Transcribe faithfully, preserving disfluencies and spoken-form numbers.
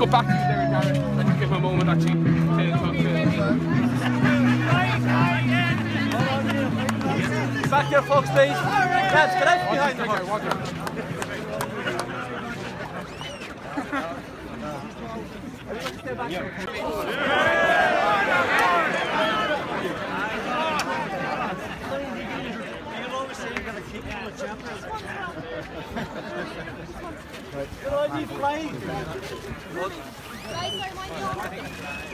go back to you there, Gareth. I just give him a moment actually to talk to you. Back there, folks, please. Lads, get out behind the horse. Good idea, flying.